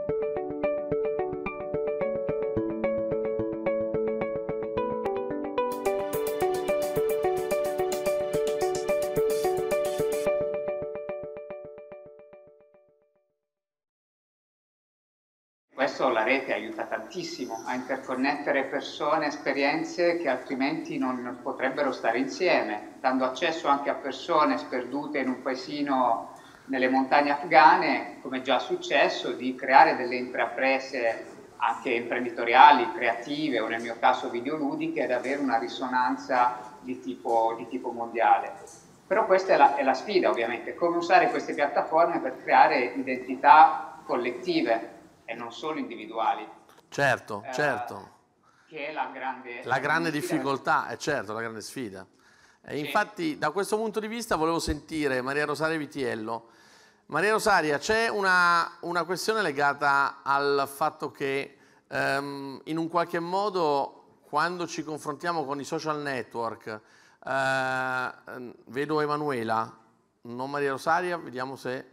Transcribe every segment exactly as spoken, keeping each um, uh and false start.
Questo la rete aiuta tantissimo a interconnettere persone, esperienze che altrimenti non potrebbero stare insieme, dando accesso anche a persone sperdute in un paesino nelle montagne afghane, come è già successo, di creare delle intraprese anche imprenditoriali, creative o nel mio caso videoludiche ed avere una risonanza di tipo, di tipo mondiale. Però questa è la, è la sfida, ovviamente, come usare queste piattaforme per creare identità collettive e non solo individuali. Certo, eh, certo. Che è la grande, la la grande grande difficoltà, è certo, la grande sfida. E sì. Infatti, da questo punto di vista, volevo sentire Maria Rosaria Vitiello. Maria Rosaria, c'è una, una questione legata al fatto che ehm, in un qualche modo, quando ci confrontiamo con i social network, eh, vedo Emanuela, non Maria Rosaria, vediamo se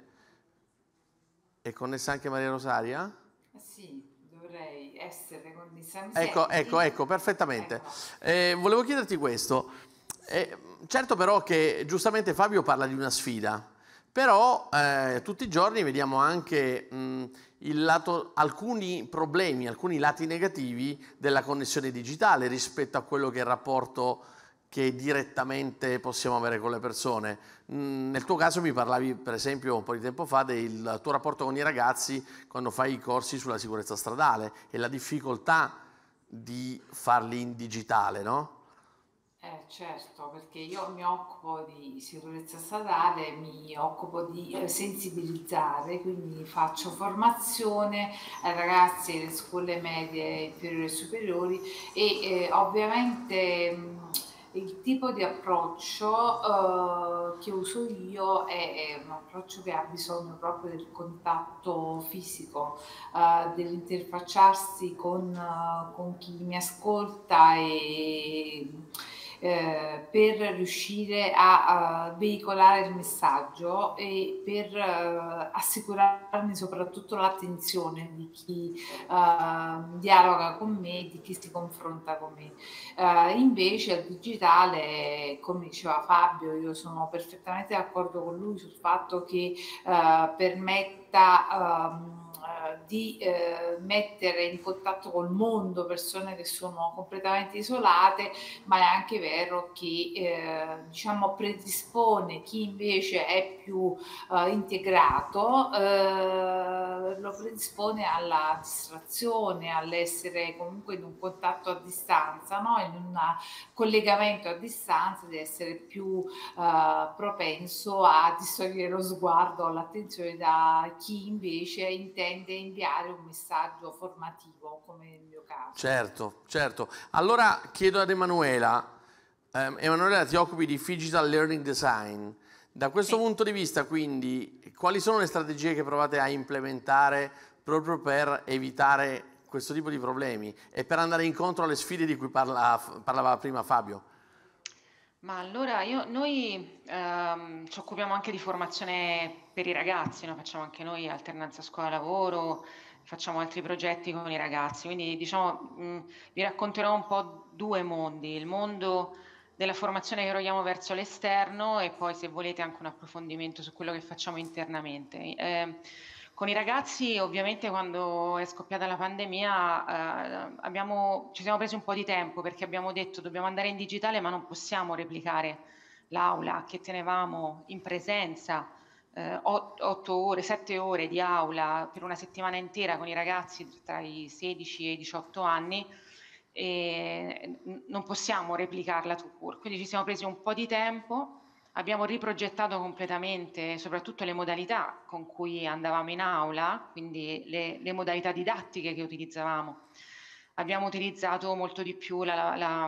è connessa anche Maria Rosaria. Sì, dovrei essere connessa. Ecco, ecco, ecco, perfettamente. Ecco. Eh, volevo chiederti questo. Eh, certo però che giustamente Fabio parla di una sfida, però eh, tutti i giorni vediamo anche mh, il lato, alcuni problemi, alcuni lati negativi della connessione digitale rispetto a quello che è il rapporto che direttamente possiamo avere con le persone. Mm, nel tuo caso mi parlavi per esempio un po' di tempo fa del tuo rapporto con i ragazzi quando fai i corsi sulla sicurezza stradale e la difficoltà di farli in digitale, no? Eh, certo, perché io mi occupo di sicurezza stradale, mi occupo di eh, sensibilizzare, quindi faccio formazione ai ragazzi delle scuole medie, inferiori e superiori e eh, ovviamente mh, il tipo di approccio eh, che uso io è, è un approccio che ha bisogno proprio del contatto fisico, eh, dell'interfacciarsi con, eh, con chi mi ascolta e eh, per riuscire a, a veicolare il messaggio e per uh, assicurarmi soprattutto l'attenzione di chi uh, dialoga con me, di chi si confronta con me. Uh, invece il digitale, come diceva Fabio, io sono perfettamente d'accordo con lui sul fatto che uh, permetta um, di eh, mettere in contatto col mondo persone che sono completamente isolate, ma è anche vero che eh, diciamo predispone chi invece è più eh, integrato, eh, lo predispone alla distrazione, all'essere comunque in un contatto a distanza, no? In un collegamento a distanza, di essere più eh, propenso a distogliere lo sguardo, l'attenzione da chi invece intende inviare un messaggio formativo, come nel mio caso. Certo, certo. Allora chiedo ad Emanuela, eh, Emanuela ti occupi di Digital Learning Design, da questo sì. punto di vista quindi quali sono le strategie che provate a implementare proprio per evitare questo tipo di problemi e per andare incontro alle sfide di cui parla, parlava prima Fabio? Ma allora io, noi ehm, ci occupiamo anche di formazione per i ragazzi, no? Facciamo anche noi alternanza scuola-lavoro, facciamo altri progetti con i ragazzi, quindi diciamo mh, vi racconterò un po' due mondi, il mondo della formazione che eroiamo verso l'esterno e poi se volete anche un approfondimento su quello che facciamo internamente. Eh, Con i ragazzi ovviamente quando è scoppiata la pandemia eh, abbiamo, ci siamo presi un po' di tempo perché abbiamo detto dobbiamo andare in digitale ma non possiamo replicare l'aula che tenevamo in presenza, eh, otto ore, sette ore di aula per una settimana intera con i ragazzi tra i sedici e i diciotto anni e non possiamo replicarla tout court. Quindi ci siamo presi un po' di tempo. Abbiamo riprogettato completamente soprattutto le modalità con cui andavamo in aula, quindi le, le modalità didattiche che utilizzavamo. Abbiamo utilizzato molto di più la, la, la,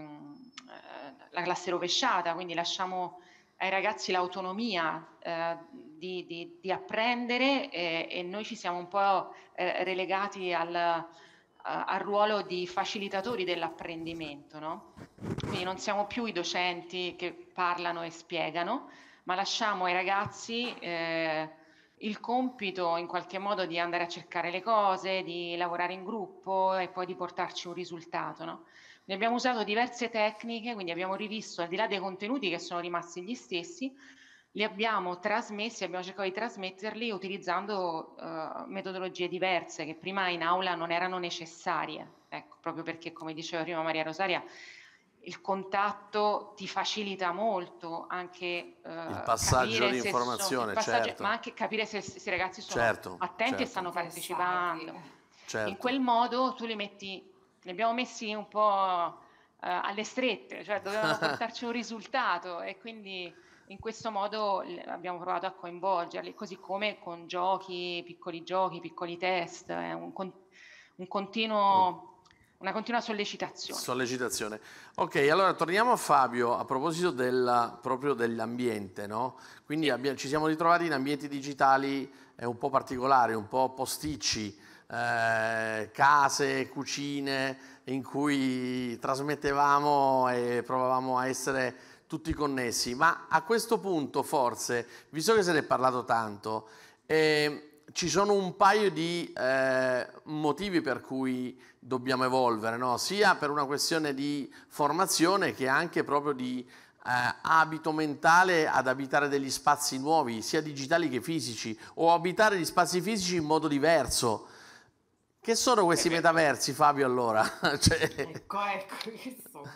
la classe rovesciata, quindi lasciamo ai ragazzi l'autonomia eh, di, di, di apprendere e, e noi ci siamo un po' eh, relegati al, al ruolo di facilitatori dell'apprendimento, no? Quindi non siamo più i docenti che parlano e spiegano, ma lasciamo ai ragazzi eh, il compito in qualche modo di andare a cercare le cose, di lavorare in gruppo e poi di portarci un risultato, no? Ne abbiamo usato diverse tecniche, quindi abbiamo rivisto, al di là dei contenuti che sono rimasti gli stessi, li abbiamo trasmessi, abbiamo cercato di trasmetterli utilizzando uh, metodologie diverse che prima in aula non erano necessarie, ecco, proprio perché, come diceva prima Maria Rosaria, il contatto ti facilita molto anche uh, il passaggio capire di se informazione, so, passaggio, certo. ma anche capire se, se i ragazzi sono certo, attenti certo. e stanno partecipando. Certo. In quel modo tu li metti, li abbiamo messi un po' uh, alle strette, cioè dovevano portarci un risultato e quindi in questo modo abbiamo provato a coinvolgerli, così come con giochi, piccoli giochi, piccoli test, è un, con, un continuo, una continua sollecitazione. Sollecitazione. Ok, allora torniamo a Fabio a proposito del, proprio dell'ambiente, no? Quindi abbiamo, ci siamo ritrovati in ambienti digitali eh, un po' particolari, un po' posticci, eh, case, cucine, in cui trasmettevamo e provavamo a essere tutti connessi, ma a questo punto forse, visto che se ne è parlato tanto, eh, ci sono un paio di eh, motivi per cui dobbiamo evolvere, no? Sia per una questione di formazione che anche proprio di eh, abito mentale ad abitare degli spazi nuovi, sia digitali che fisici, o abitare gli spazi fisici in modo diverso. Che sono questi metaversi, Fabio, allora? cioè... Ecco, ecco, che sono.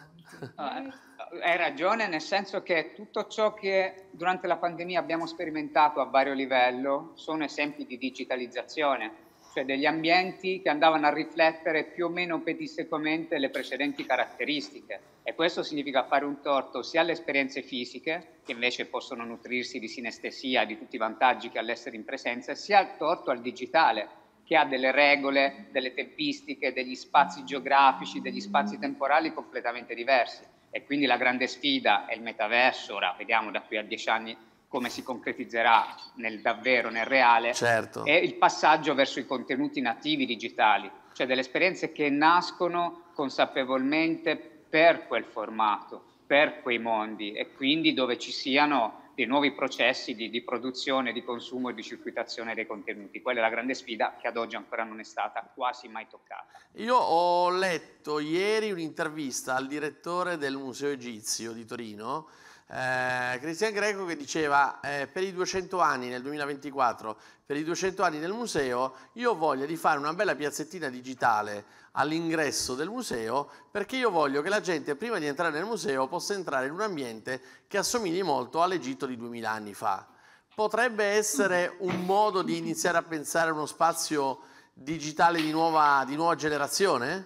Hai ragione, nel senso che tutto ciò che durante la pandemia abbiamo sperimentato a vario livello sono esempi di digitalizzazione, cioè degli ambienti che andavano a riflettere più o meno pedissequamente le precedenti caratteristiche, e questo significa fare un torto sia alle esperienze fisiche, che invece possono nutrirsi di sinestesia, di tutti i vantaggi che all'essere in presenza, sia il torto al digitale, che ha delle regole, delle tempistiche, degli spazi geografici, degli spazi temporali completamente diversi. E quindi la grande sfida è il metaverso. Ora vediamo da qui a dieci anni come si concretizzerà nel davvero, nel reale, certo. è il passaggio verso i contenuti nativi digitali, cioè delle esperienze che nascono consapevolmente per quel formato, per quei mondi, e quindi dove ci siano dei nuovi processi di, di produzione, di consumo e di circuitazione dei contenuti. Quella è la grande sfida che ad oggi ancora non è stata quasi mai toccata. Io ho letto ieri un'intervista al direttore del Museo Egizio di Torino, eh, Cristian Greco, che diceva eh, per i duecento anni nel duemilaventiquattro, per i duecento anni del museo, io ho voglia di fare una bella piazzettina digitale all'ingresso del museo, perché io voglio che la gente prima di entrare nel museo possa entrare in un ambiente che assomigli molto all'Egitto di duemila anni fa. Potrebbe essere un modo di iniziare a pensare a uno spazio digitale di nuova, di nuova generazione?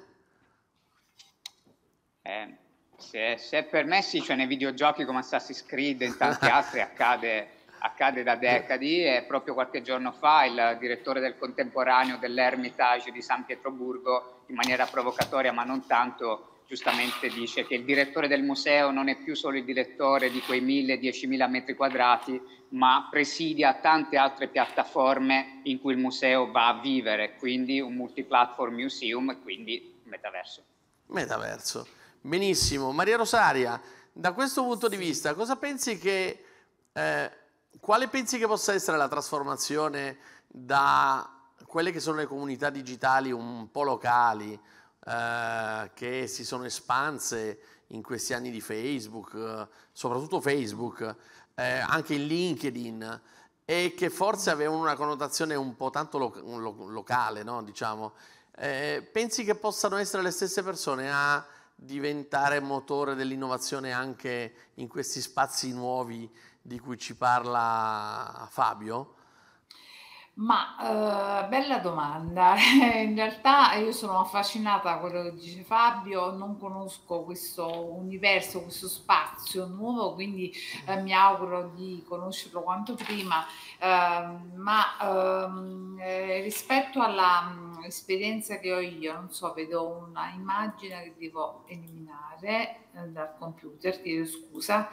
Eh, se, se permessi, cioè nei videogiochi come Assassin's Creed e in tanti altri accade, accade da decadi, e proprio qualche giorno fa il direttore del contemporaneo dell'Ermitage di San Pietroburgo, in maniera provocatoria ma non tanto, giustamente dice che il direttore del museo non è più solo il direttore di quei mille, diecimila metri quadrati, ma presidia tante altre piattaforme in cui il museo va a vivere, quindi un multiplatform museum e quindi un metaverso. Metaverso. Benissimo. Maria Rosaria, da questo punto di vista, cosa pensi che, eh, quale pensi che possa essere la trasformazione da quelle che sono le comunità digitali un po' locali, eh, che si sono espanse in questi anni di Facebook, eh, soprattutto Facebook, eh, anche in LinkedIn, e che forse avevano una connotazione un po' tanto lo lo locale, no? Diciamo. Eh, pensi che possano essere le stesse persone a diventare motore dell'innovazione anche in questi spazi nuovi di cui ci parla Fabio? Ma eh, bella domanda. In realtà io sono affascinata da quello che dice Fabio, non conosco questo universo, questo spazio nuovo, quindi eh, mi auguro di conoscerlo quanto prima. Ehm, ma ehm, eh, rispetto alla mh, esperienza che ho io, non so, vedo una immagine che devo eliminare eh, dal computer, chiedo scusa.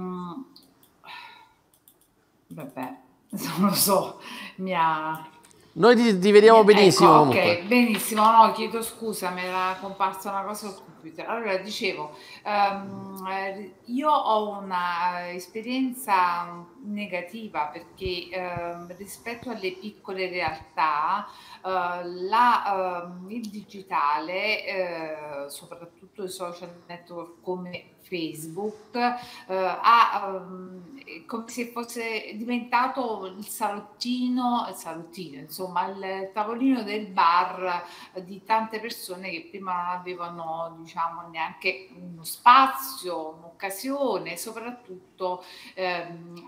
Ehm, vabbè. Non lo so, mi ha, Noi ti, ti vediamo benissimo. Ecco, comunque. ok, benissimo. No, chiedo scusa, mi era comparsa una cosa sul computer. Allora, dicevo, ehm, eh, io ho una esperienza negativa perché ehm, rispetto alle piccole realtà, eh, la, ehm, il digitale, eh, soprattutto i social network come Facebook, eh, ha ehm, è come se fosse diventato il salottino, il salottino, insomma, il tavolino del bar di tante persone che prima non avevano, diciamo, neanche uno spazio, un'occasione, soprattutto ehm,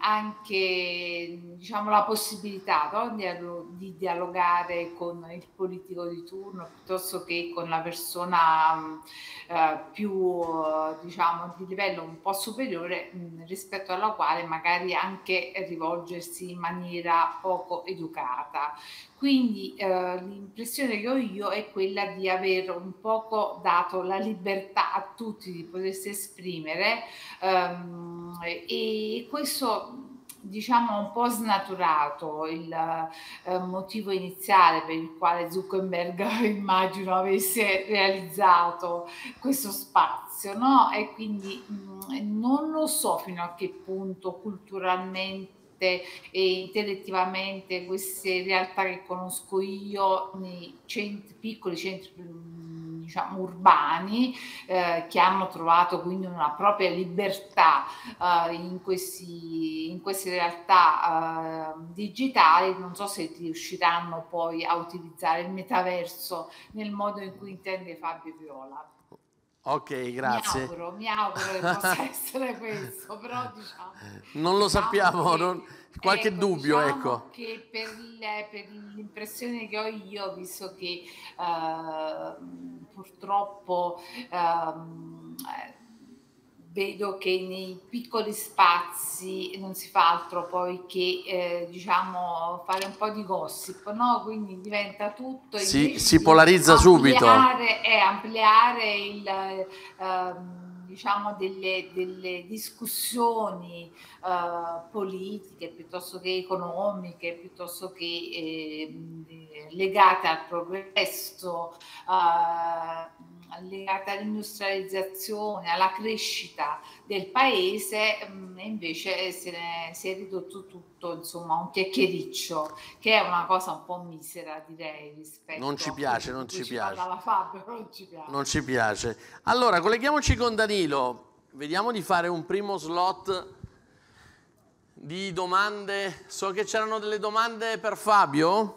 anche, diciamo, la possibilità, no, di, di dialogare con il politico di turno piuttosto che con la persona eh, più, diciamo, di livello un po' superiore mh, rispetto alla quale magari anche rivolgersi in maniera poco educata. Quindi eh, l'impressione che ho io è quella di aver un poco dato la libertà a tutti di potersi esprimere, ehm, e questo, diciamo, ha un po' snaturato il eh, motivo iniziale per il quale Zuckerberg immagino avesse realizzato questo spazio, no? E quindi mh, non lo so fino a che punto culturalmente e intellettivamente queste realtà che conosco io nei centri, piccoli centri, diciamo, urbani, eh, che hanno trovato quindi una propria libertà eh, in, questi, in queste realtà eh, digitali, non so se riusciranno poi a utilizzare il metaverso nel modo in cui intende Fabio Viola. Ok, grazie. Mi auguro, mi auguro che possa essere questo, però diciamo... Non lo diciamo sappiamo, che, non... qualche ecco, dubbio, diciamo ecco. che per, il, per l'impressione che ho io, visto che eh, purtroppo ehm, vedo che nei piccoli spazi non si fa altro poi che eh, diciamo fare un po' di gossip, no? Quindi diventa tutto Si, invece si di polarizza subito. ampliare, eh, ampliare il ehm, diciamo delle, delle discussioni eh, politiche piuttosto che economiche, piuttosto che eh, legate al progresso, eh, legate all'industrializzazione, alla crescita del paese, mh, e invece se ne, si è ridotto tutto, insomma, a un chiacchiericcio, che è una cosa un po' misera, direi, rispetto Non ci a piace, quello non di cui ci ci piace. parlava Fabio, non ci piace. Non ci piace. Allora, colleghiamoci con Danilo. Vediamo di fare un primo slot di domande. So che c'erano delle domande per Fabio.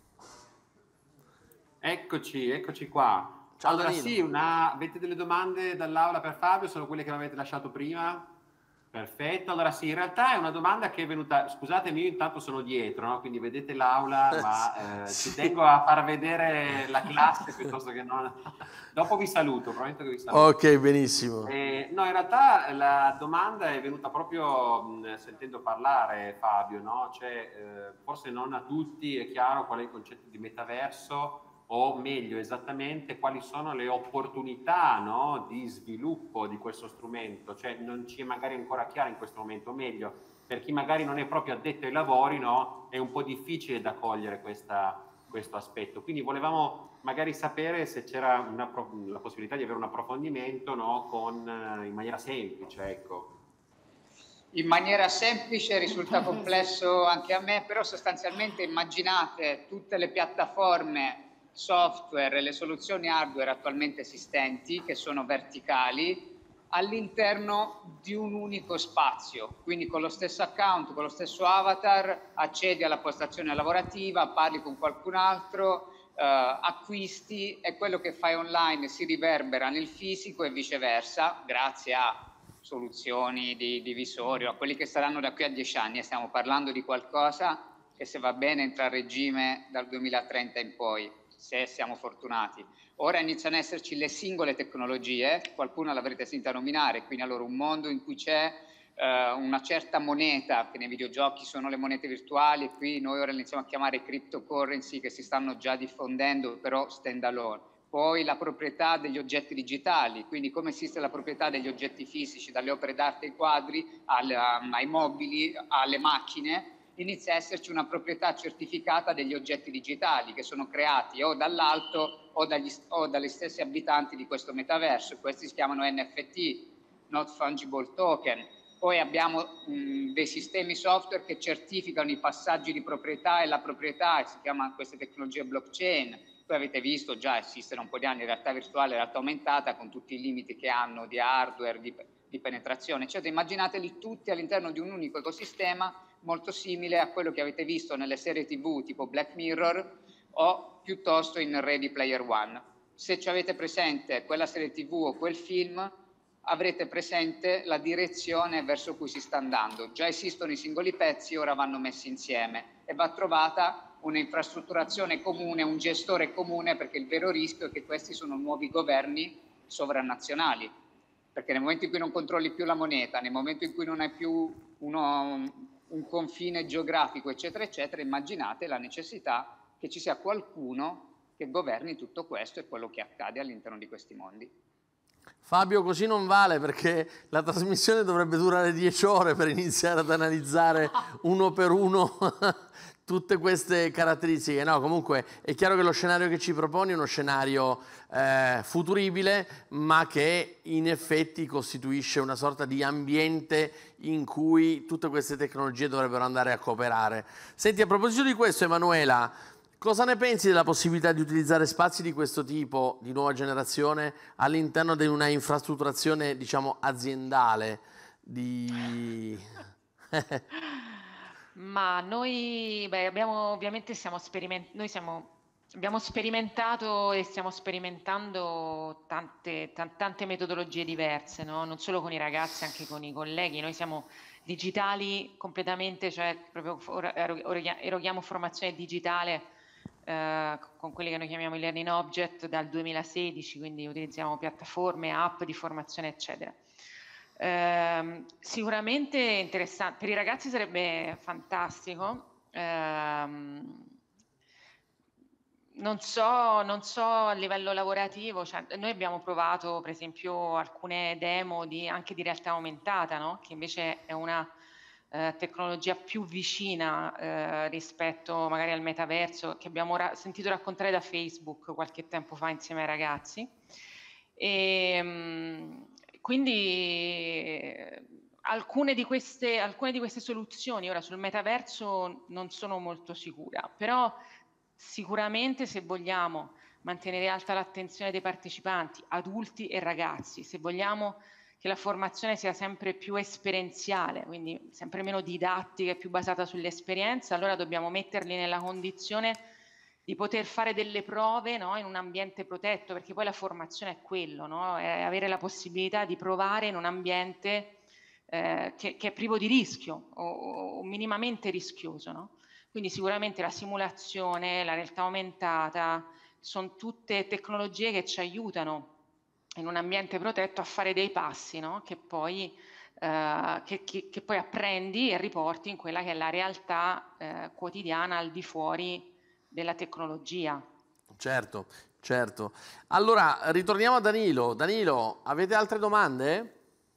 Eccoci, eccoci qua. Ciao, allora Danilo. sì, una... avete delle domande dall'aula per Fabio? Sono quelle che mi avete lasciato prima? Perfetto, allora sì, in realtà è una domanda che è venuta, scusatemi, io intanto sono dietro, no? Quindi vedete l'aula, ma eh, Sì. ci tengo a far vedere la classe piuttosto che non... Dopo vi saluto, probabilmente vi saluto. Ok, benissimo. Eh, no, in realtà la domanda è venuta proprio mh, sentendo parlare Fabio, no? Cioè, eh, forse non a tutti è chiaro qual è il concetto di metaverso, o meglio esattamente quali sono le opportunità, no, di sviluppo di questo strumento, cioè non ci è magari ancora chiaro in questo momento, o meglio, per chi magari non è proprio addetto ai lavori, no, è un po' difficile da cogliere questa, questo aspetto. Quindi volevamo magari sapere se c'era una, la possibilità di avere un approfondimento, no, con, in maniera semplice, ecco. In maniera semplice risulta complesso anche a me, però sostanzialmente immaginate tutte le piattaforme software e le soluzioni hardware attualmente esistenti, che sono verticali, all'interno di un unico spazio. Quindi con lo stesso account, con lo stesso avatar, accedi alla postazione lavorativa, parli con qualcun altro, eh, acquisti, e quello che fai online si riverbera nel fisico e viceversa, grazie a soluzioni di divisorio, a quelli che saranno da qui a dieci anni. Stiamo parlando di qualcosa che, se va bene, entra a regime dal duemilatrenta in poi, se siamo fortunati. Ora iniziano ad esserci le singole tecnologie, qualcuno l'avrete sentita nominare, quindi allora un mondo in cui c'è eh, una certa moneta, che nei videogiochi sono le monete virtuali, e qui noi ora le iniziamo a chiamare cryptocurrency, che si stanno già diffondendo, però stand alone. Poi la proprietà degli oggetti digitali, quindi come esiste la proprietà degli oggetti fisici, dalle opere d'arte ai quadri, al, ai mobili, alle macchine. inizia a esserci una proprietà certificata degli oggetti digitali che sono creati o dall'alto o, dagli, o dagli stessi abitanti di questo metaverso. Questi si chiamano N F T, Not Fungible Token. Poi abbiamo mh, dei sistemi software che certificano i passaggi di proprietà e la proprietà, si chiamano queste tecnologie blockchain. Voi avete visto già esistere un po' di anni in realtà virtuale e realtà aumentata con tutti i limiti che hanno di hardware, di, di penetrazione, eccetera. Immaginateli tutti all'interno di un unico ecosistema molto simile a quello che avete visto nelle serie tivù tipo Black Mirror o piuttosto in Ready Player One. Se ci avete presente quella serie tivù o quel film, avrete presente la direzione verso cui si sta andando. Già esistono i singoli pezzi, ora vanno messi insieme e va trovata un'infrastrutturazione comune, un gestore comune, perché il vero rischio è che questi sono nuovi governi sovranazionali, perché nel momento in cui non controlli più la moneta, nel momento in cui non hai più uno, un confine geografico, eccetera, eccetera, immaginate la necessità che ci sia qualcuno che governi tutto questo e quello che accade all'interno di questi mondi. Fabio, così non vale, perché la trasmissione dovrebbe durare dieci ore per iniziare ad analizzare uno per uno tutte queste caratteristiche. No, comunque è chiaro che lo scenario che ci proponi è uno scenario eh, futuribile, ma che in effetti costituisce una sorta di ambiente in cui tutte queste tecnologie dovrebbero andare a cooperare. Senti, a proposito di questo, Emanuela, cosa ne pensi della possibilità di utilizzare spazi di questo tipo, di nuova generazione, all'interno di una infrastrutturazione, diciamo, aziendale? Di... Ma noi, beh, abbiamo, ovviamente stiamo sperimentando, noi siamo, abbiamo sperimentato e stiamo sperimentando tante, tan- tante metodologie diverse, no? Non solo con i ragazzi, anche con i colleghi. Noi siamo digitali completamente, cioè proprio ora- eroghi- eroghiamo formazione digitale eh, con quelli che noi chiamiamo i learning object dal duemilasedici, quindi utilizziamo piattaforme, app di formazione, eccetera. Eh, sicuramente interessante, per i ragazzi sarebbe fantastico. Eh, non so, non so a livello lavorativo, cioè, noi abbiamo provato per esempio alcune demo di, anche di realtà aumentata, no? Che invece è una eh, tecnologia più vicina eh, rispetto magari al metaverso, che abbiamo ra- sentito raccontare da Facebook qualche tempo fa insieme ai ragazzi. E, mh, quindi eh, alcune di queste, alcune di queste soluzioni ora sul metaverso non sono molto sicura, però sicuramente se vogliamo mantenere alta l'attenzione dei partecipanti, adulti e ragazzi, se vogliamo che la formazione sia sempre più esperienziale, quindi sempre meno didattica e più basata sull'esperienza, allora dobbiamo metterli nella condizione di poter fare delle prove, no, in un ambiente protetto, perché poi la formazione è quello, no? È avere la possibilità di provare in un ambiente eh, che, che è privo di rischio o, o minimamente rischioso, no? Quindi sicuramente la simulazione, la realtà aumentata, sono tutte tecnologie che ci aiutano in un ambiente protetto a fare dei passi, no? che, poi, eh, che, che, che poi apprendi e riporti in quella che è la realtà eh, quotidiana al di fuori della tecnologia. Certo, certo. Allora, ritorniamo a Danilo. Danilo, avete altre domande?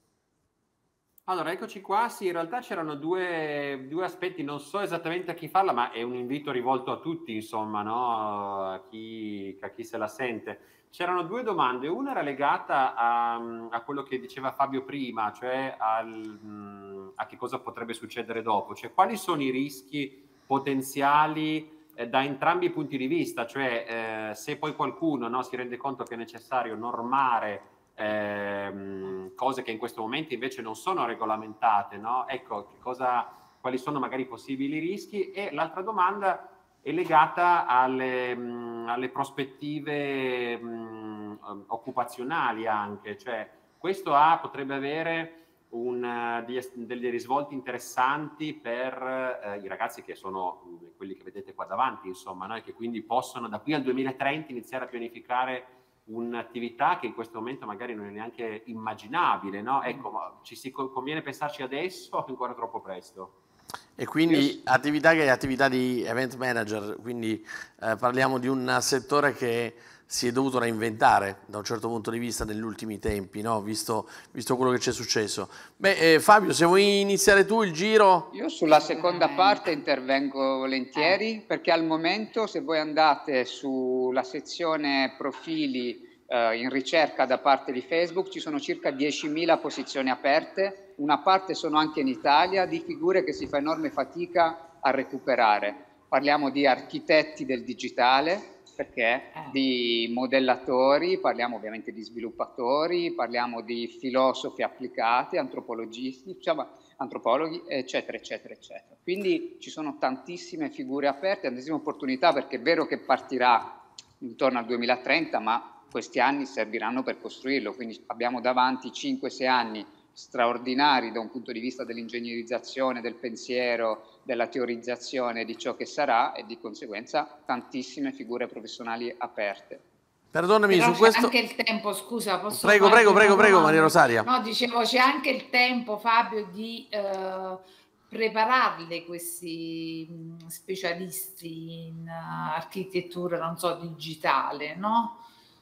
Allora, eccoci qua. Sì, in realtà c'erano due, due aspetti, non so esattamente a chi farla, ma è un invito rivolto a tutti, insomma, no? A chi, a chi se la sente. C'erano due domande, una era legata a, a quello che diceva Fabio prima, cioè al, a che cosa potrebbe succedere dopo, cioè quali sono i rischi potenziali eh, da entrambi i punti di vista, cioè eh, se poi qualcuno, no, si rende conto che è necessario normare ehm, cose che in questo momento invece non sono regolamentate, no? Ecco, che cosa, quali sono magari i possibili rischi. E l'altra domanda è legata alle, mh, alle prospettive mh, occupazionali anche, cioè questo ha, potrebbe avere un, di, dei risvolti interessanti per eh, i ragazzi che sono mh, quelli che vedete qua davanti, insomma, no? E che quindi possono da qui al duemilatrenta iniziare a pianificare un'attività che in questo momento magari non è neanche immaginabile, no? Ecco, ma ci si conviene pensarci adesso o ancora troppo presto? E quindi attività che è attività di event manager, quindi eh, parliamo di un settore che si è dovuto reinventare da un certo punto di vista negli ultimi tempi, no? visto, visto quello che c'è successo. Beh, eh, Fabio, se vuoi iniziare tu il giro. Io sulla seconda parte intervengo volentieri, perché al momento, se voi andate sulla sezione profili eh, in ricerca da parte di Facebook, ci sono circa diecimila posizioni aperte, una parte sono anche in Italia, di figure che si fa enorme fatica a recuperare. Parliamo di architetti del digitale, perché di modellatori, parliamo ovviamente di sviluppatori, parliamo di filosofi applicati, antropologisti, diciamo, antropologhi, eccetera, eccetera, eccetera. Quindi ci sono tantissime figure aperte, tantissime opportunità, perché è vero che partirà intorno al duemilatrenta, ma questi anni serviranno per costruirlo, quindi abbiamo davanti cinque sei anni straordinari da un punto di vista dell'ingegnerizzazione, del pensiero, della teorizzazione di ciò che sarà e di conseguenza tantissime figure professionali aperte. Perdonami, Però su c'è questo... anche il tempo, scusa, posso Prego, farti prego, una prego, prego, domanda? Maria Rosaria. No, dicevo, c'è anche il tempo, Fabio, di eh, prepararle questi mh, specialisti in uh, architettura, non so, digitale, no?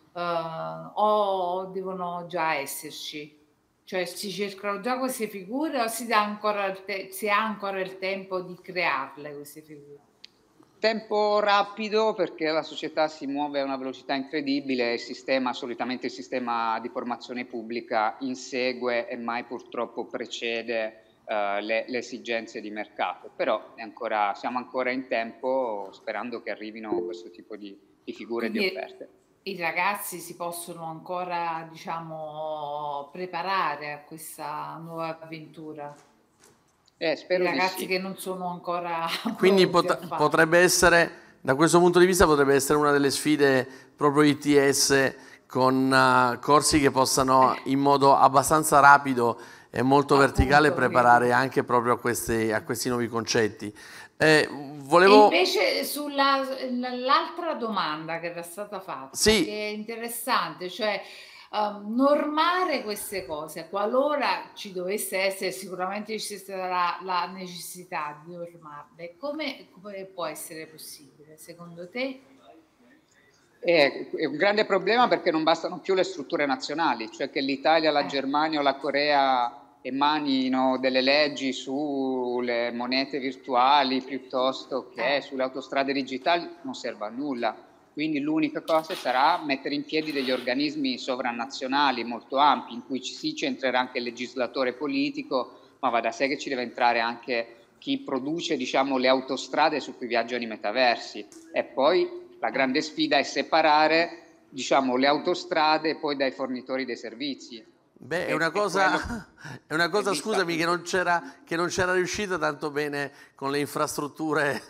Uh, o devono già esserci? Cioè si cercano già queste figure o si dà ancora il te- si ha ancora il tempo di crearle queste figure? Tempo rapido, perché la società si muove a una velocità incredibile, il sistema, solitamente il sistema di formazione pubblica insegue e mai purtroppo precede uh, le, le esigenze di mercato, però è ancora, siamo ancora in tempo sperando che arrivino questo tipo di, di figure e di offerte. I ragazzi si possono ancora, diciamo, preparare a questa nuova avventura? Eh, spero I ragazzi di sì. che non sono ancora Quindi pot- potrebbe essere, da questo punto di vista, potrebbe essere una delle sfide proprio I T S con uh, corsi che possano in modo abbastanza rapido e molto Appunto, verticale preparare vedi. anche proprio a questi, a questi nuovi concetti. Eh, volevo... E invece sull'altra domanda che era stata fatta, sì. che è interessante, cioè um, normare queste cose, qualora ci dovesse essere, sicuramente ci sarà la necessità di normarle, come, come può essere possibile secondo te? È un grande problema perché non bastano più le strutture nazionali, cioè che l'Italia, la Germania o la Corea emanino delle leggi sulle monete virtuali piuttosto che sulle autostrade digitali non serve a nulla. Quindi l'unica cosa sarà mettere in piedi degli organismi sovranazionali molto ampi in cui ci si centrerà anche il legislatore politico, ma va da sé che ci deve entrare anche chi produce, diciamo, le autostrade su cui viaggiano i metaversi. E poi la grande sfida è separare, diciamo, le autostrade poi dai fornitori dei servizi. Beh, è una cosa, è una cosa, scusami, che non c'era che non c'era riuscita tanto bene con le infrastrutture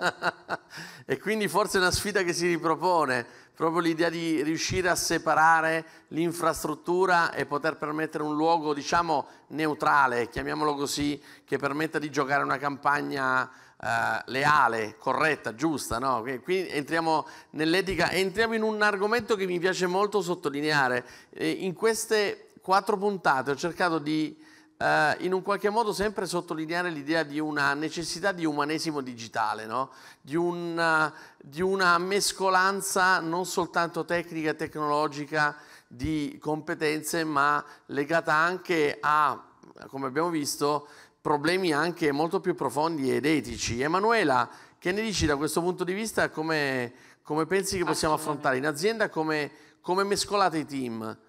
e quindi forse è una sfida che si ripropone, proprio l'idea di riuscire a separare l'infrastruttura e poter permettere un luogo, diciamo, neutrale, chiamiamolo così, che permetta di giocare una campagna Uh, leale, corretta, giusta, no? Qui entriamo nell'etica, entriamo in un argomento che mi piace molto sottolineare. Eh, in queste quattro puntate ho cercato di uh, in un qualche modo sempre sottolineare l'idea di una necessità di umanesimo digitale, no? Di, un, uh, di una mescolanza non soltanto tecnica e tecnologica di competenze, ma legata anche a, come abbiamo visto, problemi anche molto più profondi ed etici. Emanuela, che ne dici da questo punto di vista? Come, come pensi che possiamo affrontare in azienda? Come, come mescolate i team?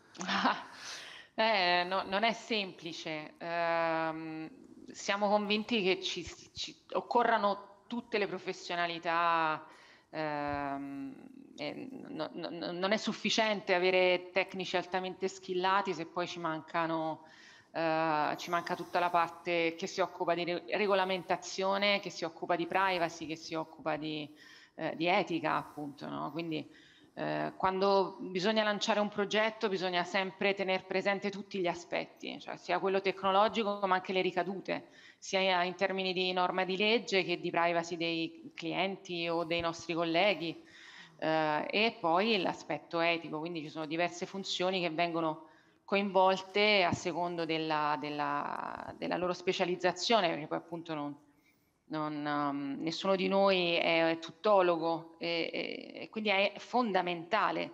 Eh, no, non è semplice. Eh, siamo convinti che ci, ci occorrano tutte le professionalità. Eh, eh, no, no, non è sufficiente avere tecnici altamente skillati se poi ci mancano Uh, ci manca tutta la parte che si occupa di re- regolamentazione, che si occupa di privacy, che si occupa di, uh, di etica, appunto, no? Quindi uh, quando bisogna lanciare un progetto bisogna sempre tenere presente tutti gli aspetti, cioè sia quello tecnologico ma anche le ricadute, sia in termini di norma di legge che di privacy dei clienti o dei nostri colleghi, uh, e poi l'aspetto etico, quindi ci sono diverse funzioni che vengono coinvolte a secondo della, della, della loro specializzazione, perché poi appunto non, non, um, nessuno di noi è, è tuttologo e, e, e quindi è fondamentale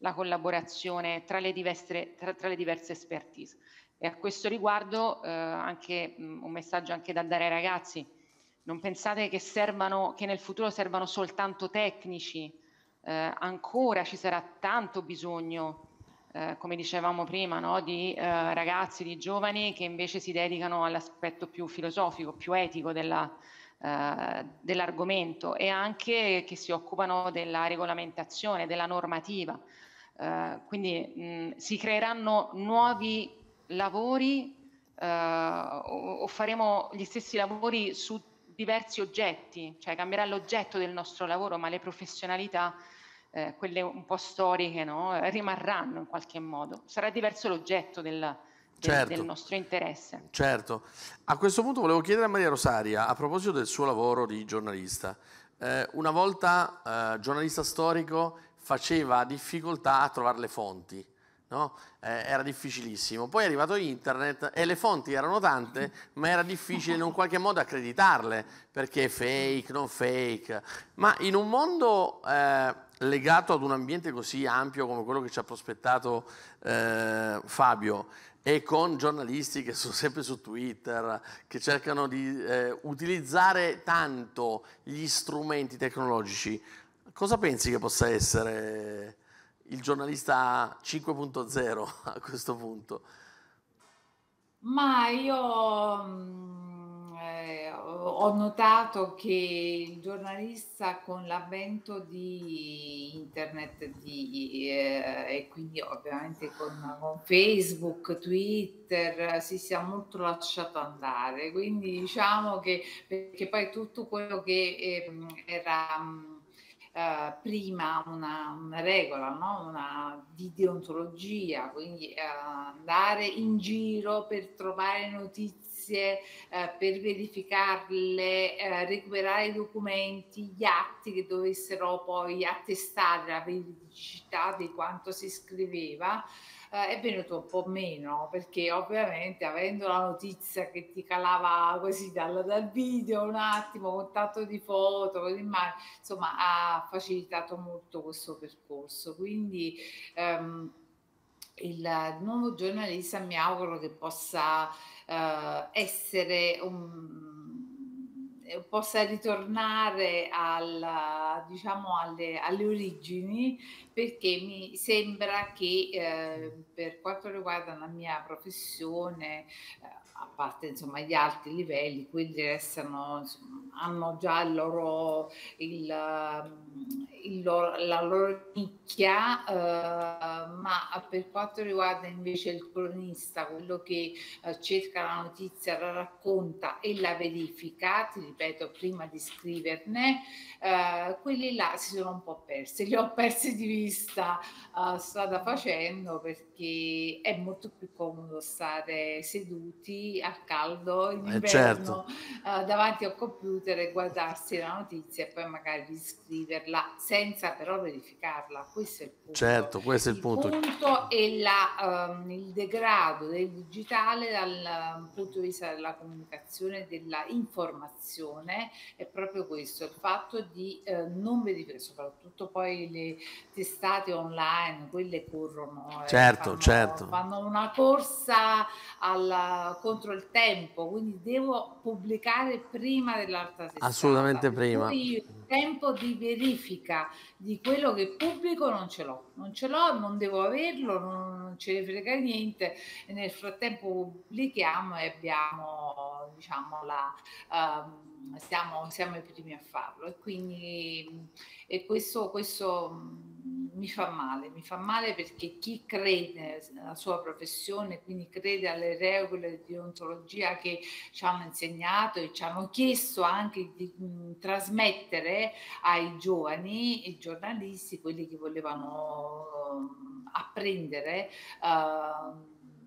la collaborazione tra le diverse, tra, tra le diverse expertise. E a questo riguardo eh, anche mh, un messaggio anche da dare ai ragazzi: non pensate che servano, che nel futuro servano soltanto tecnici, eh, ancora ci sarà tanto bisogno, eh, come dicevamo prima, no? di eh, ragazzi, di giovani che invece si dedicano all'aspetto più filosofico, più etico della, eh, dell'argomento, e anche che si occupano della regolamentazione, della normativa. Eh, quindi mh, si creeranno nuovi lavori eh, o, o faremo gli stessi lavori su diversi oggetti, cioè cambierà l'oggetto del nostro lavoro, ma le professionalità, eh, quelle un po' storiche, no? rimarranno in qualche modo. Sarà diverso l'oggetto del, del, Certo, del nostro interesse. certo. A questo punto volevo chiedere a Maria Rosaria, a proposito del suo lavoro di giornalista, eh, una volta eh, giornalista storico faceva difficoltà a trovare le fonti. No? Eh, era difficilissimo. Poi è arrivato internet e le fonti erano tante, ma era difficile in un qualche modo accreditarle, perché fake, non fake. Ma in un mondo eh, legato ad un ambiente così ampio come quello che ci ha prospettato eh, Fabio, e con giornalisti che sono sempre su Twitter, che cercano di eh, utilizzare tanto gli strumenti tecnologici, cosa pensi che possa essere il giornalista cinque punto zero a questo punto? Ma io mh, eh, ho notato che il giornalista, con l'avvento di internet di, eh, e quindi ovviamente con, con Facebook, Twitter, si sia molto lasciato andare. Quindi diciamo che, perché poi tutto quello che eh, era... Mh, Uh, prima una, una regola, no? Una di deontologia, quindi uh, andare in giro per trovare notizie, uh, per verificarle, uh, recuperare i documenti, gli atti che dovessero poi attestare la veridicità di quanto si scriveva. Uh, è venuto un po' meno, perché ovviamente avendo la notizia che ti calava così dal, dal video un attimo, con tanto di foto, con immagini, insomma ha facilitato molto questo percorso. Quindi um, il nuovo giornalista mi auguro che possa uh, essere un possa ritornare alla, diciamo alle, alle origini, perché mi sembra che eh, per quanto riguarda la mia professione, eh, a parte insomma gli alti livelli, quelli restano, insomma, hanno già il loro, il, il loro, la loro nicchia, eh, ma per quanto riguarda invece il cronista, quello che eh, cerca la notizia, la racconta e la verifica, ti ripeto, prima di scriverne, eh, quelli là si sono un po' persi, li ho persi di vista uh, strada facendo, perché è molto più comodo stare seduti al caldo in Eh, inverno, certo. uh, davanti al computer e guardarsi la notizia e poi magari scriverla senza però verificarla. Questo è il punto. Certo, questo è il, il punto. punto è la, um, il degrado del digitale dal um, punto di vista della comunicazione e della informazione, è proprio questo, il fatto di eh, non verificare, soprattutto poi le testate online, quelle corrono, eh, Certo, fanno, certo. fanno una corsa al, contro il tempo, quindi devo pubblicare prima dell'altra testata. Assolutamente prima. Poi io il tempo di verifica di quello che pubblico non ce l'ho, non ce l'ho, non devo averlo, non ce ne frega niente, e nel frattempo pubblichiamo e abbiamo, diciamo, la... Um, Siamo, siamo i primi a farlo, e quindi e questo, questo mi fa male, mi fa male perché chi crede nella sua professione, quindi crede alle regole di deontologia che ci hanno insegnato e ci hanno chiesto anche di mh, trasmettere ai giovani, i giornalisti, quelli che volevano uh, apprendere uh,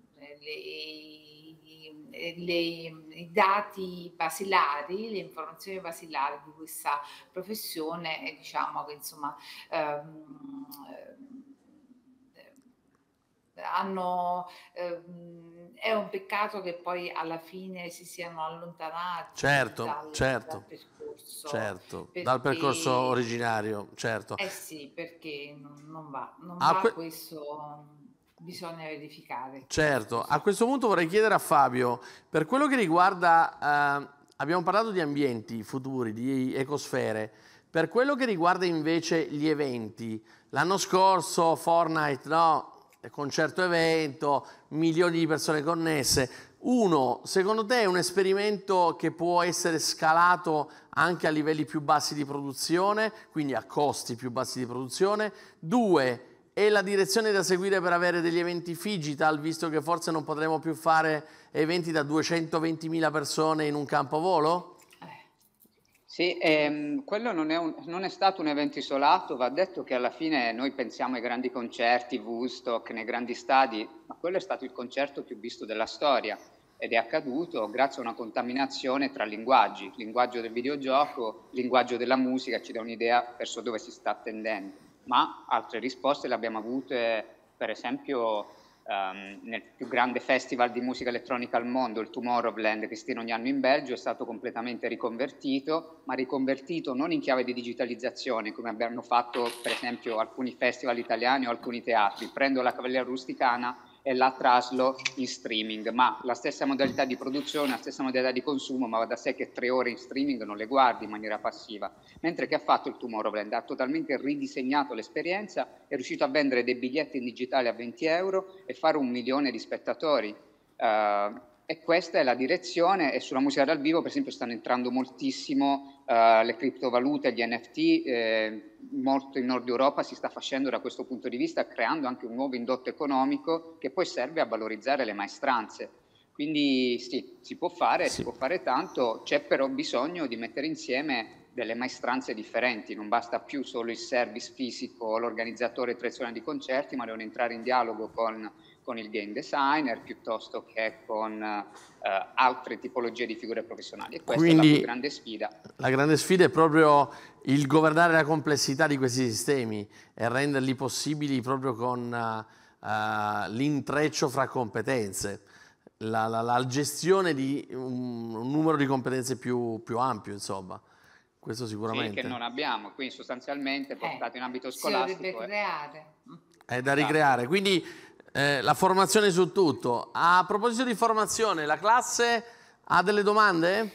le Le, i dati basilari, le informazioni basilari di questa professione, e diciamo che insomma ehm, hanno, ehm, è un peccato che poi alla fine si siano allontanati certo, dal, certo, dal percorso, certo, perché, dal percorso originario, certo. Eh sì, perché non, non va, non A va que- questo, bisogna verificare. Certo, a questo punto vorrei chiedere a Fabio, per quello che riguarda, eh, abbiamo parlato di ambienti futuri, di ecosfere, per quello che riguarda invece gli eventi, l'anno scorso Fortnite, no, concerto evento, milioni di persone connesse. Uno, secondo te è un esperimento che può essere scalato anche a livelli più bassi di produzione, quindi a costi più bassi di produzione? Due, è la direzione da seguire per avere degli eventi digital, visto che forse non potremo più fare eventi da duecentoventimila persone in un campo volo? Sì, ehm, quello non è, un- non è stato un evento isolato, va detto che alla fine noi pensiamo ai grandi concerti, Woodstock, nei grandi stadi, ma quello è stato il concerto più visto della storia ed è accaduto grazie a una contaminazione tra linguaggi, linguaggio del videogioco, linguaggio della musica, ci dà un'idea verso dove si sta tendendo, ma altre risposte le abbiamo avute, per esempio Um, nel più grande festival di musica elettronica al mondo, il Tomorrowland, che si tiene ogni anno in Belgio, è stato completamente riconvertito, ma riconvertito non in chiave di digitalizzazione, come abbiamo fatto per esempio alcuni festival italiani o alcuni teatri. Prendo la Cavalleria Rusticana e la traslo in streaming, ma la stessa modalità di produzione, la stessa modalità di consumo, ma va da sé che tre ore in streaming non le guardi in maniera passiva. Mentre che ha fatto il Tomorrowland? Ha totalmente ridisegnato l'esperienza, è riuscito a vendere dei biglietti in digitale a venti euro e fare un milione di spettatori. Uh, e questa è la direzione, e sulla musica dal vivo per esempio stanno entrando moltissimo uh, le criptovalute, gli N F T, eh, molto in Nord Europa si sta facendo da questo punto di vista, creando anche un nuovo indotto economico che poi serve a valorizzare le maestranze. Quindi sì, si può fare, sì. si può fare tanto, c'è però bisogno di mettere insieme delle maestranze differenti, non basta più solo il service fisico, l'organizzatore tradizionale di concerti, ma devono entrare in dialogo con, con il game designer piuttosto che con eh, altre tipologie di figure professionali. E questa Quindi, è la più grande sfida. La grande sfida è proprio il governare la complessità di questi sistemi e renderli possibili proprio con uh, uh, l'intreccio fra competenze. La, la, la gestione di un, un numero di competenze più, più ampio, insomma. Questo sicuramente. Sì, che non abbiamo, quindi sostanzialmente portato eh, in ambito scolastico. Si dovrebbe creare. È da ricreare, quindi eh, la formazione su tutto. A proposito di formazione, la classe ha delle domande?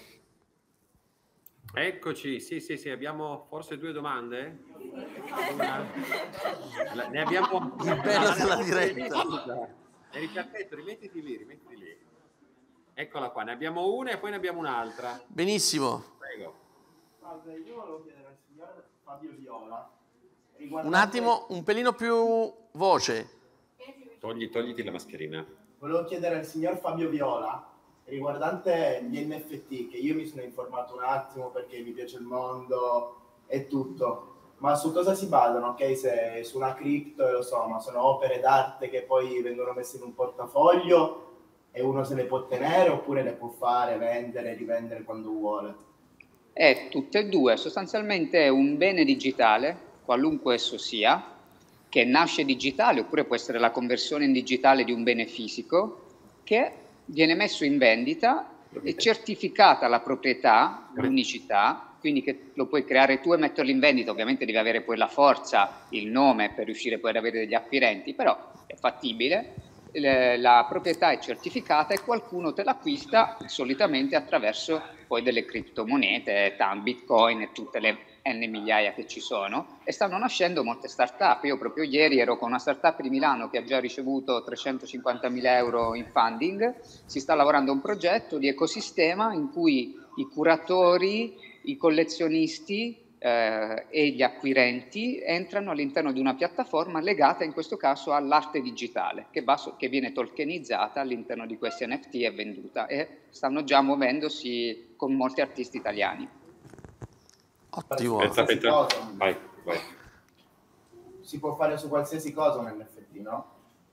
Eccoci, sì, sì, sì, abbiamo forse due domande. Una... Ne abbiamo... Il bello della diretta. Eri perfetto, rimettiti lì, rimettiti lì. Eccola qua, ne abbiamo una e poi ne abbiamo un'altra. Benissimo. Prego. Guarda, io volevo chiedere al signor Fabio Viola. Un attimo, un pelino più voce. Togli, togliti la mascherina. Volevo chiedere al signor Fabio Viola riguardante gli N F T, che io mi sono informato un attimo perché mi piace il mondo e tutto, ma su cosa si basano? Ok, se su una cripto, lo so, ma sono opere d'arte che poi vengono messe in un portafoglio e uno se le può tenere oppure le può fare, vendere, rivendere quando vuole? È tutte e due, sostanzialmente è un bene digitale, qualunque esso sia, che nasce digitale oppure può essere la conversione in digitale di un bene fisico, che viene messo in vendita e certificata la proprietà, l'unicità, quindi che lo puoi creare tu e metterlo in vendita. Ovviamente devi avere poi la forza, il nome per riuscire poi ad avere degli acquirenti, però è fattibile, la proprietà è certificata e qualcuno te l'acquista solitamente attraverso poi delle criptomonete, TAM, Bitcoin e tutte le n migliaia che ci sono, e stanno nascendo molte start-up. Io proprio ieri ero con una startup di Milano che ha già ricevuto trecentocinquantamila euro in funding, si sta lavorando a un progetto di ecosistema in cui i curatori, i collezionisti eh, e gli acquirenti entrano all'interno di una piattaforma legata in questo caso all'arte digitale che, va, che viene tokenizzata all'interno di questi N F T e venduta, e stanno già muovendosi con molti artisti italiani. Ottimo. Aspetta, aspetta. Vai, vai. Si può fare su qualsiasi cosa un N F T, no?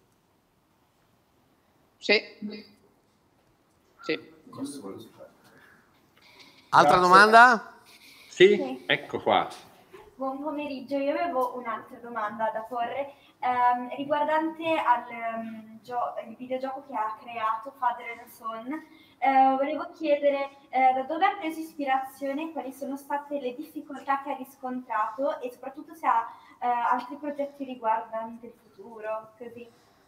Sì. Sì. Altra domanda? Sì, ecco qua. Buon pomeriggio, io avevo un'altra domanda da porre ehm, riguardante al um, gio- il videogioco che ha creato Father and Son. Eh, volevo chiedere eh, da dove ha preso ispirazione, quali sono state le difficoltà che ha riscontrato e soprattutto se ha eh, altri progetti riguardanti il futuro, così.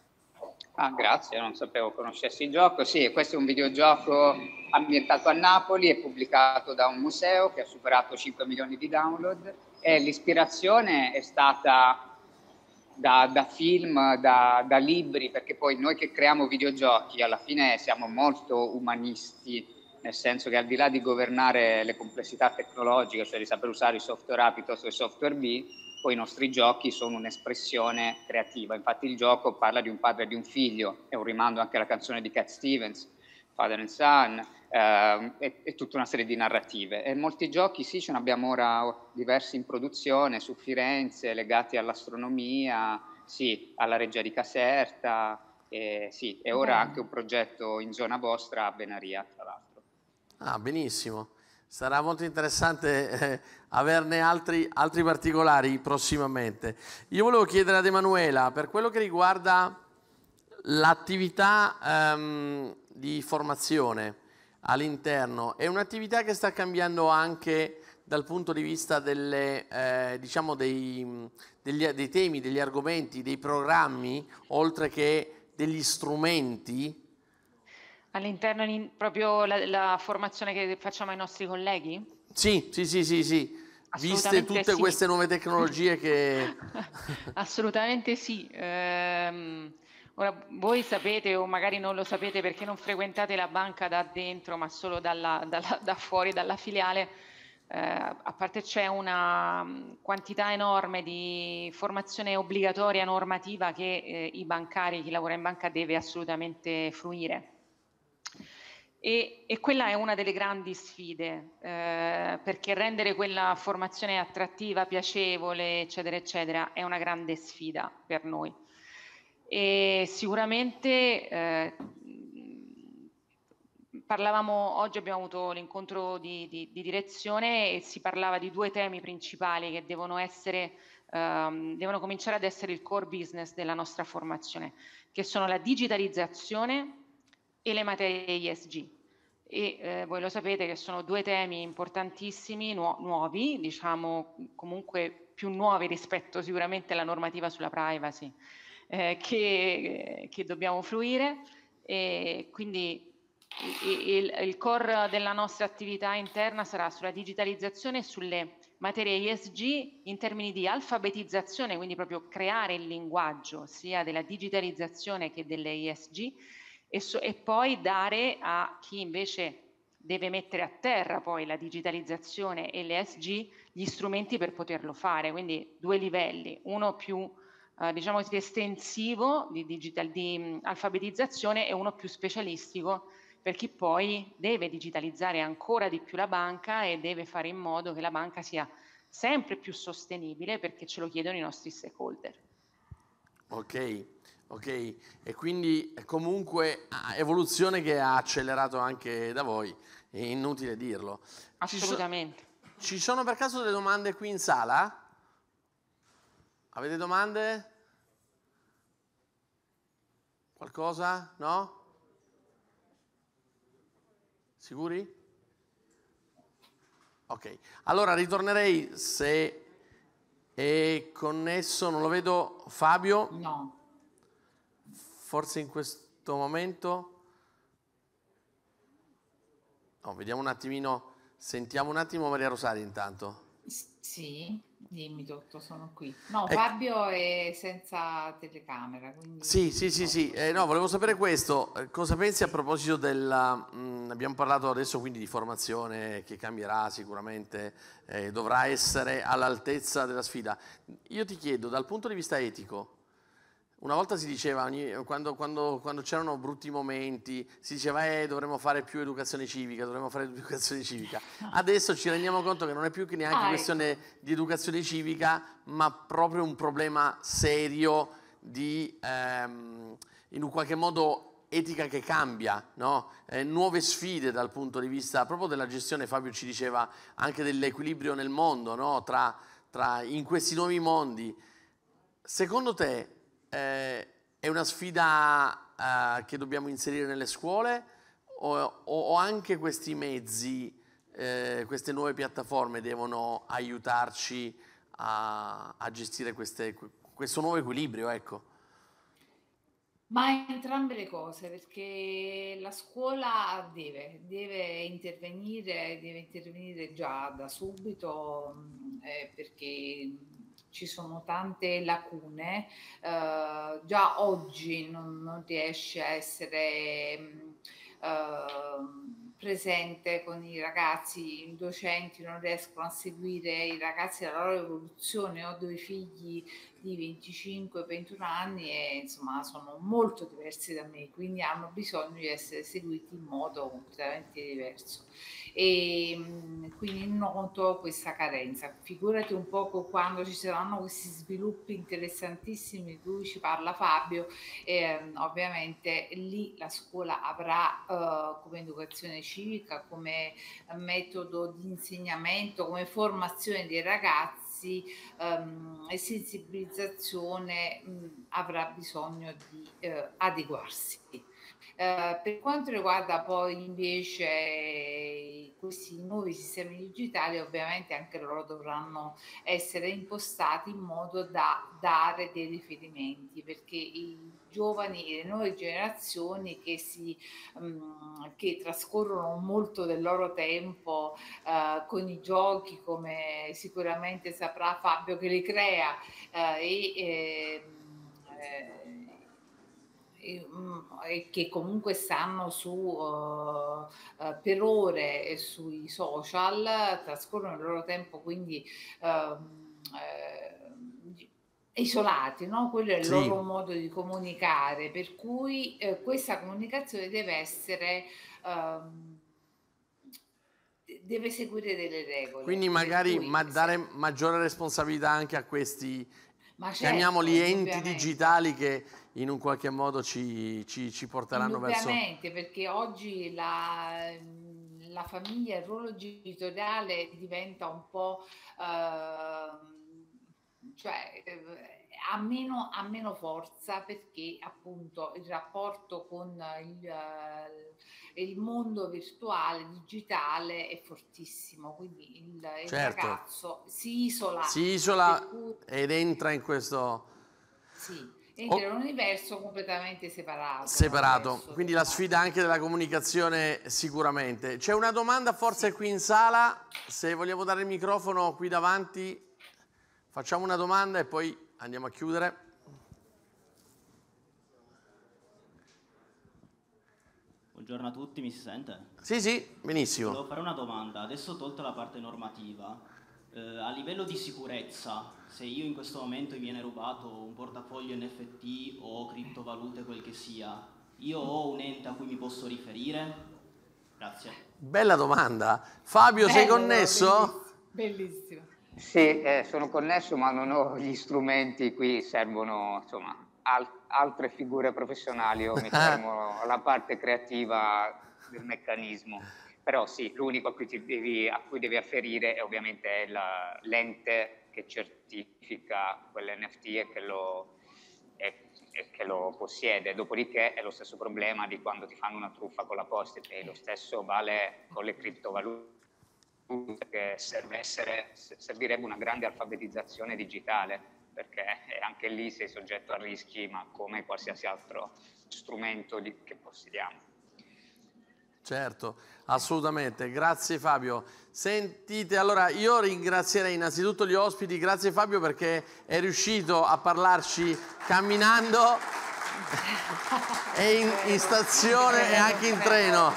Ah, grazie, non sapevo conoscessi il gioco. Sì, questo è un videogioco ambientato a Napoli e pubblicato da un museo che ha superato cinque milioni di download e l'ispirazione è stata da, da film, da, da libri, perché poi noi che creiamo videogiochi alla fine siamo molto umanisti, nel senso che al di là di governare le complessità tecnologiche, cioè di saper usare i software A piuttosto che i software B, poi i nostri giochi sono un'espressione creativa. Infatti il gioco parla di un padre e di un figlio, è un rimando anche alla canzone di Cat Stevens, Father and Son, eh, e, e tutta una serie di narrative. E molti giochi, sì, ce ne abbiamo ora diversi in produzione, su Firenze, legati all'astronomia, sì, alla Reggia di Caserta, e, sì, e ora anche un progetto in zona vostra a Venaria, tra l'altro. Ah, benissimo. Sarà molto interessante eh, averne altri, altri particolari prossimamente. Io volevo chiedere ad Emanuela, per quello che riguarda l'attività ehm, di formazione all'interno, è un'attività che sta cambiando anche dal punto di vista delle, eh, diciamo dei, degli, dei temi, degli argomenti, dei programmi, oltre che degli strumenti? All'interno proprio la, la formazione che facciamo ai nostri colleghi? Sì, sì, sì, sì, sì. Viste tutte sì. queste nuove tecnologie che... Assolutamente sì. Ehm, ora, voi sapete o magari non lo sapete perché non frequentate la banca da dentro ma solo dalla, dalla, da fuori, dalla filiale, eh, a parte c'è una quantità enorme di formazione obbligatoria normativa che eh, i bancari, chi lavora in banca deve assolutamente fruire. E, e quella è una delle grandi sfide, eh, perché rendere quella formazione attrattiva, piacevole, eccetera, eccetera, è una grande sfida per noi. E sicuramente eh, parlavamo, oggi abbiamo avuto l'incontro di, di, di direzione e si parlava di due temi principali che devono essere, ehm, devono cominciare ad essere il core business della nostra formazione, che sono la digitalizzazione e le materie E S G. E eh, voi lo sapete che sono due temi importantissimi, nu nuovi, diciamo comunque più nuovi rispetto sicuramente alla normativa sulla privacy eh, che, che dobbiamo fruire, e quindi il, il core della nostra attività interna sarà sulla digitalizzazione e sulle materie E S G in termini di alfabetizzazione, quindi proprio creare il linguaggio sia della digitalizzazione che delle E S G, e, so, e poi dare a chi invece deve mettere a terra poi la digitalizzazione e le E S G gli strumenti per poterlo fare, quindi due livelli, uno più eh, diciamo così estensivo di, digital, di mh, alfabetizzazione e uno più specialistico per chi poi deve digitalizzare ancora di più la banca e deve fare in modo che la banca sia sempre più sostenibile perché ce lo chiedono i nostri stakeholder. Ok. Ok, e quindi comunque evoluzione che ha accelerato anche da voi, è inutile dirlo. Assolutamente. Ci, so, ci sono per caso delle domande qui in sala? Avete domande? Qualcosa? No? Sicuri? Ok, allora ritornerei se è connesso, non lo vedo, Fabio? No. Forse in questo momento, no, vediamo un attimino, sentiamo un attimo Maria Rosaria intanto. Sì, dimmi tutto, sono qui. No, Ecco. Fabio è senza telecamera. Quindi Sì, sì, sì, sì. Eh, no, volevo sapere questo, cosa pensi a proposito della, mh, abbiamo parlato adesso quindi di formazione che cambierà sicuramente, eh, dovrà essere all'altezza della sfida. Io ti chiedo, dal punto di vista etico, una volta si diceva, ogni, quando, quando, quando c'erano brutti momenti, si diceva eh, dovremmo fare più educazione civica, dovremmo fare più educazione civica. Adesso ci rendiamo conto che non è più che neanche ah, questione ecco. di educazione civica, ma proprio un problema serio di, ehm, in un qualche modo, etica che cambia, no? eh, nuove sfide dal punto di vista proprio della gestione, Fabio ci diceva, anche dell'equilibrio nel mondo, no? tra... tra, in questi nuovi mondi. Secondo te eh, è una sfida eh, che dobbiamo inserire nelle scuole o, o, o anche questi mezzi, eh, queste nuove piattaforme devono aiutarci a, a gestire queste, questo nuovo equilibrio, ecco? Ma entrambe le cose, perché la scuola deve, deve intervenire, deve intervenire già da subito, eh, perché ci sono tante lacune. Eh, già oggi non, non riesce a essere eh, presente con i ragazzi, i docenti non riescono a seguire i ragazzi la loro evoluzione. Ho due figli di venticinque ventuno anni e insomma sono molto diversi da me, quindi hanno bisogno di essere seguiti in modo completamente diverso e quindi noto questa carenza. Figurati un poco quando ci saranno questi sviluppi interessantissimi di cui ci parla Fabio, eh, ovviamente lì la scuola avrà eh, come educazione civica, come metodo di insegnamento, come formazione dei ragazzi Um, e sensibilizzazione um, avrà bisogno di uh, adeguarsi. Uh, per quanto riguarda poi invece questi nuovi sistemi digitali, ovviamente anche loro dovranno essere impostati in modo da dare dei riferimenti, perché i giovani e le nuove generazioni che, si, um, che trascorrono molto del loro tempo uh, con i giochi, come sicuramente saprà Fabio che li crea, uh, e eh, eh, e che comunque stanno su uh, uh, per ore sui social, trascorrono il loro tempo quindi uh, uh, isolati, no? Quello è il sì. loro modo di comunicare, per cui uh, questa comunicazione deve essere uh, deve seguire delle regole. Quindi magari cui, ma dare maggiore responsabilità anche a questi, ma certo, chiamiamoli enti digitali che in un qualche modo ci, ci, ci porteranno verso... Ovviamente, perché oggi la, la famiglia, il ruolo genitoriale diventa un po'... Uh, cioè... Ha meno, ha meno forza, perché appunto il rapporto con il, il mondo virtuale, digitale è fortissimo, quindi il, il certo. ragazzo si isola, si isola cui, ed entra in questo sì, entra in un universo completamente separato. Separato, quindi la sfida anche della comunicazione sicuramente. C'è una domanda forse sì. qui in sala, se vogliamo dare il microfono qui davanti, facciamo una domanda e poi andiamo a chiudere. Buongiorno a tutti, mi si sente? Sì, sì, benissimo. Volevo fare una domanda. Adesso, tolta la parte normativa, eh, a livello di sicurezza, se io in questo momento mi viene rubato un portafoglio N F T o criptovalute, quel che sia, io ho un ente a cui mi posso riferire? Grazie. Bella domanda. Fabio, Bello, sei connesso? Bellissimo. bellissimo. Sì, eh, sono connesso, ma non ho gli strumenti, qui servono insomma al altre figure professionali, io mi fermo alla parte creativa del meccanismo. Però sì, l'unico a cui, ti devi, a cui devi afferire è ovviamente l'ente che certifica quell'N F T e che, lo, e, e che lo possiede. Dopodiché è lo stesso problema di quando ti fanno una truffa con la Postepay, lo stesso vale con le criptovalute, che serve essere, servirebbe una grande alfabetizzazione digitale, perché anche lì sei soggetto a rischi, ma come qualsiasi altro strumento di, che possediamo. Certo, assolutamente. Grazie Fabio. Sentite, allora io ringrazierei innanzitutto gli ospiti, grazie Fabio perché è riuscito a parlarci camminando e in, in stazione e anche in treno.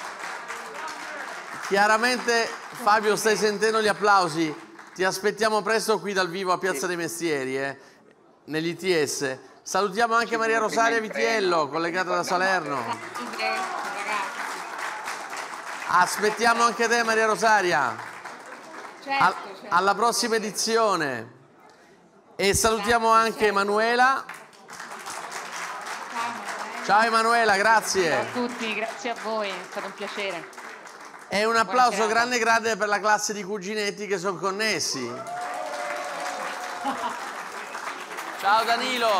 Chiaramente Fabio, stai sentendo gli applausi, ti aspettiamo presto qui dal vivo a Piazza dei Mestieri, eh, negli I T S. Salutiamo anche Maria Rosaria Vitiello, collegata da Salerno. Aspettiamo anche te Maria Rosaria, certo, Al, certo. alla prossima edizione. E salutiamo anche Emanuela. Ciao Emanuela, grazie. Ciao a tutti, grazie a voi, è stato un piacere. E un applauso grande grande per la classe di cuginetti che sono connessi. Ciao Danilo.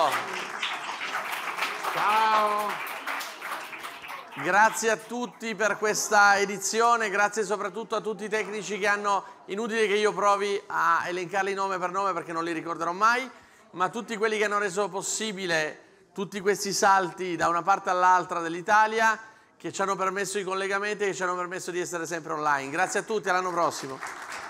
Ciao. Grazie a tutti per questa edizione, grazie soprattutto a tutti i tecnici che hanno, inutile che io provi a elencarli nome per nome perché non li ricorderò mai, ma tutti quelli che hanno reso possibile tutti questi salti da una parte all'altra dell'Italia, che ci hanno permesso i collegamenti e che ci hanno permesso di essere sempre online. Grazie a tutti, all'anno prossimo.